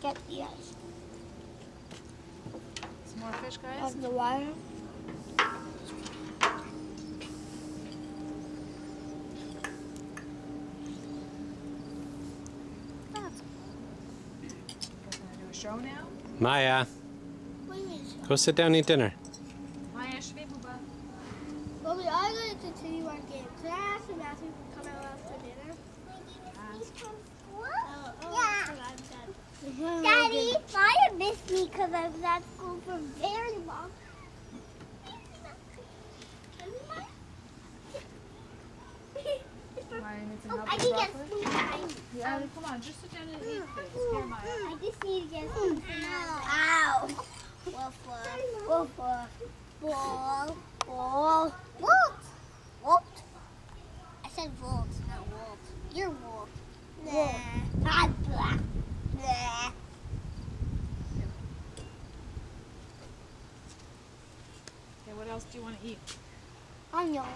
get the ice. Some more fish, guys? Of the water. That's cool. You guys want to do a show now? Maya, go sit down and eat dinner. Maya, shvi buba. Well, we are going to continue our game. Could I ask if Matthew can come out after dinner? Daddy, Maya missed me because I was at school for very long. Maya needs some help I with can get broccoli. some ice. Yeah, come on, just sit down and eat, please. Here, Maya. I just need to get some Ow. Woof, woof, woof, woof. Ball, ball, Walt. Walt. I said Walt, not Walt. You're Walt. Nah. Ah, blah. Nah. Okay, what else do you want to eat? I know.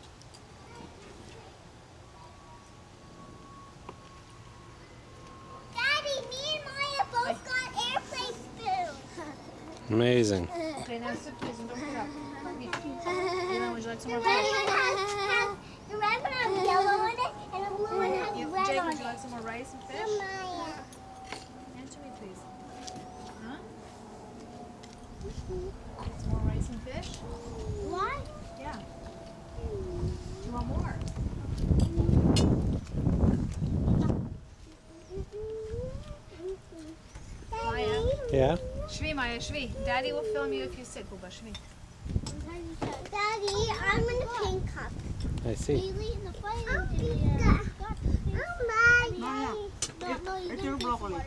Daddy, me and Maya both got airplane spoons. Amazing. Okay, now sit, please, and don't get up. Eat. Would you like some The more red fish? one the red one has yellow on it, and the blue one has Yeah, red Jake, on would you it. like some more rice and fish? Maya. Answer me, please. Huh? Some more rice and fish? Why? Yeah. Do you want more? Maya. Yeah? Shvi, Maya, Shvi. Daddy will film you if you sit, Booba. Shvi. Daddy, I'm in the pink cup. I see. Maya. It's your broccoli.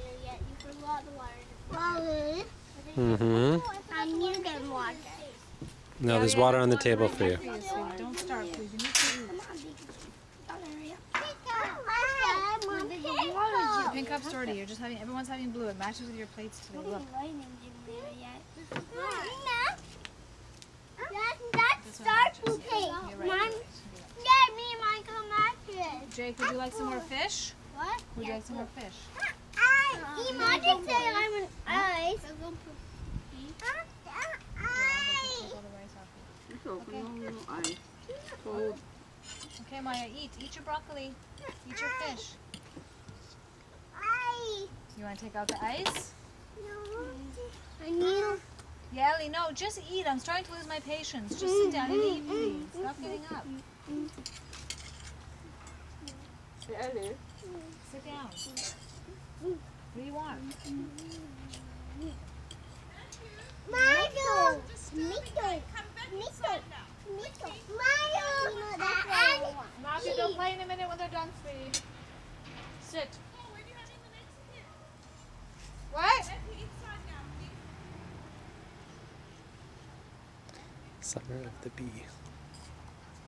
Mm-hmm. I need to get water. No, there's water on the table for you. Please, sweetie. Don't starve, please. You need to eat. The pink cup's dirty. You're just having, everyone's having blue. It matches with your plates today. Look. That's dark blue pink. You're right. Mine, yeah, me and mine come matches. Jake, would you like some more fish? What? Would you like some more fish? Imagine saying I'm an ice. Take all the rice off you. Okay, Maya, eat. Eat your broccoli. Eat your fish. Ice. You want to take out the ice? I need Yeah, Ellie, no, just eat. I'm starting to lose my patience. Just sit down and eat, please. Stop getting up. Sit down. What do you want? Mario. Mario. That's what I want. Matthew, they'll play in a minute when they're done, sweetie. Sit. What? Summer of the Bee.